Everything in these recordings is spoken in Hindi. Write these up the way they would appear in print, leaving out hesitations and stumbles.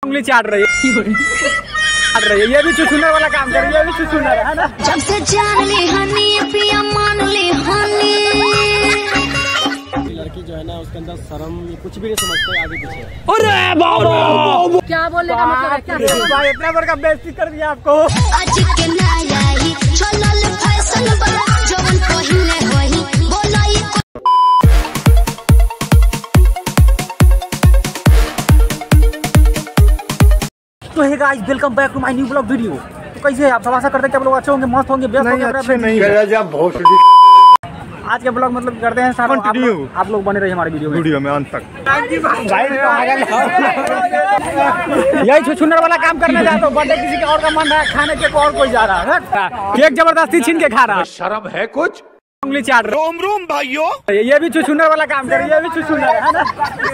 उंगली चाट रही है ये भी चुचुनर वाला काम कर रही है, ये भी चुचुनर है ना। जब से जान ली हनी पिया मान ली हनी। लड़की जो है ना उसके अंदर शर्म कुछ भी नहीं समझते आगे पीछे। अरे बाबा क्या बोलने का मतलब है? क्या इतना बड़ा बेइज्जती कर दिया आपको। आज के नया ही चलल फैशन बा जवन पहिले होई बोलाई। तो hey guys welcome back to my new blog video. तो कैसे हैं आप सब? आशा करते हैं कि आप लोग अच्छे होंगे, मस्त होंगे, बेस्ट होंगे। अच्छे नहीं आज के ब्लॉग मतलब करते हैं साथ आप लोग बने रहिए हमारे वीडियो में अंत तक। यही छुछुनर वाला काम करने जाते हो। बर्थडे किसी का और का मन है, खाने के और कोई जा रहा है, केक जबरदस्ती छीन के खा रहा है। शर्म है कुछ? उंगली चाट रोम रोम भाइयों, ये भी छुछुनर वाला काम कर रही है, ये भी छुछुनर है ना।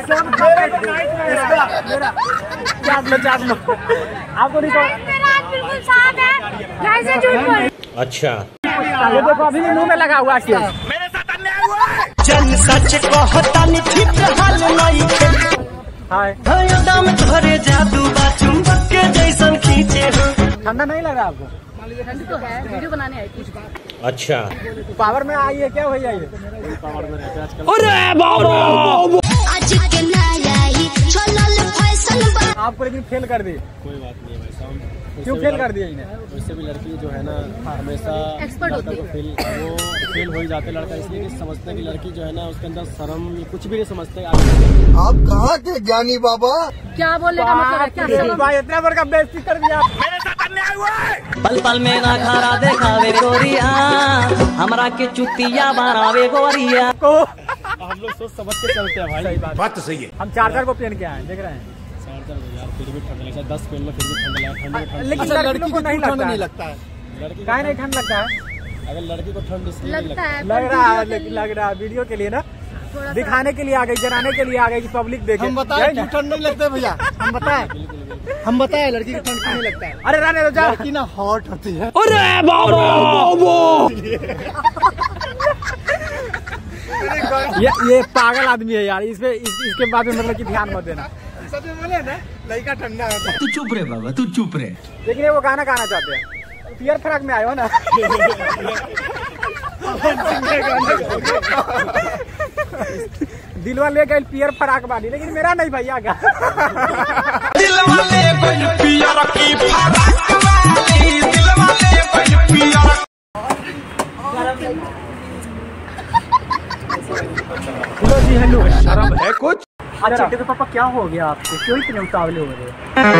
चाट लो आपको नहीं बिल्कुल साफ है, ऐसे झूठ बोल। अच्छा ये देखो अभी भी मुंह में लगा हुआ है। मेरे साथ अन्याय हुआ है। जन सच कहता नहीं ठीक हाल नहीं खे। हाय दम धरे जादू बा चुंबक के जैसन खींचे हो। ठंडा नहीं लगा आपको? ठंडी तो है, वीडियो बनाने आई थी। अच्छा पावर में आई है क्या भैया? ये पावर में रहते आजकल। अरे बाबा आज के नया ही चलल फैशन बा। आपको लेकिन फेल कर दी। कोई बात नहीं है भाई साहब। क्यों फेल कर दिया इन्हें? वैसे भी लड़की जो है ना हमेशा एक्सपर्ट होती है। वो फेल हो ही जाते लड़का, इसलिए कि समझते हैं कि लड़की जो है ना उसके अंदर शर्म कुछ भी नहीं समझते। आप कहाँ के ज्ञानी बाबा? क्या बोलने का मतलब है? क्या भाई इतना बड़ा बेइज्जती कर दिया। मेरे साथ अन्याय हुआ है। पल पल में ना खारा देखावे गोरिया हमरा के चुतिया बनावे गोरिया को हम लोग सोच समझ के चलते हैं भाई। बात तो सही है। हम चार्जर को पहन के आए देख रहे हैं। यार फिर भी ठंड लगता है, 10 पहन लो फिर भी ठंड लगता है। लेकिन लड़की को नहीं लगता है। लड़की काहे नहीं ठंड लगता है? अगर लड़की को ठंड इसलिए लगता है? लग रहा है लग रहा है वीडियो के लिए ना, दिखाने के लिए आ गई, जनाने के लिए आ गई कि पब्लिक देखे। हम बताए क्यों ठंड नहीं लगता है भैया? हम बताए लड़की को ठंड क्यों नहीं लगता है? अरे रहने दो जा। लड़की ना हॉट होती है। अरे बाबा ये पागल आदमी है यार। इसके बाद में मतलब कि ध्यान मत देना। सच में बोले ना लड़का ठंडा होता है। तू चुप रे बाबा, तू चुप रे। लेकिन ये वो गाना गाना चाहते हैं। पियर फ्रॉक में आए हो ना। दिलवा ले गए पियर फ्रॉक वाली, लेकिन मेरा नहीं भैया का। दिलवा ले गई पियर की फराक वाली, दिलवा ले गई पियर। हेलो जी हेलो। शर्म है कुछ? अच्छा देखो पापा क्या हो गया आपको? क्यों इतने उतावले हो रहे?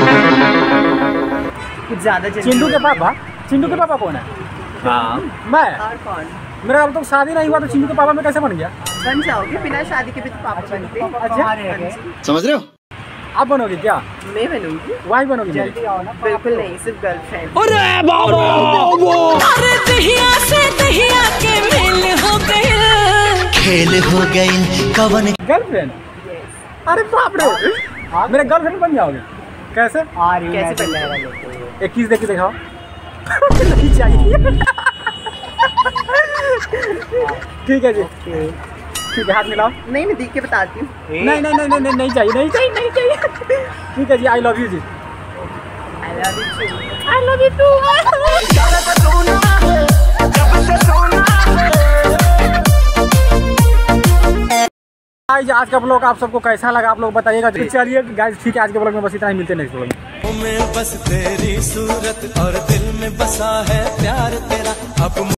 कुछ ज्यादा चिंटू के पापा? चिंटू के पापा कौन है? हाँ मैं। और कौन? मेरा अब तो शादी नहीं हुआ तो चिंटू के पापा में कैसे बन गया? बन जाओगे, बिना शादी के भी तो पापा बनते। अच्छा समझ रहे हो? आप बनोगे क्या? मैं बनूंगी। वाइफ बनोगी? जल्दी आओ ना। बिल्कुल नहीं, सिर्फ गर्लफ्रेंड। अरे बाबा दहिया से दहिया के मेल हो गए, खेल हो गई कवन। गर्लफ्रेंड? अरे बाप रे, मेरे गर्लफ्रेंड बन जाओगे? कैसे? कैसे बन जाएगा? एक चीज देख के दिखाओ। नहीं चाहिए। ठीक है जी, ठीक है हाथ मिलाओ। नहीं, मैं देख के बताती हूँ। नहीं नहीं नहीं नहीं नहीं चाहिए, नहीं चाहिए, नहीं चाहिए। ठीक है जी, आई लव यू जी। I love you too. आज का ब्लॉग आप सबको कैसा लगा आप लोग बताइएगा। चलिए गाइस ठीक है, आज के ब्लॉग में बस इतना ही, मिलते हैं नेक्स्ट ब्लॉग में। बस तेरी सूरत और दिल में बसा है प्यार तेरा अब।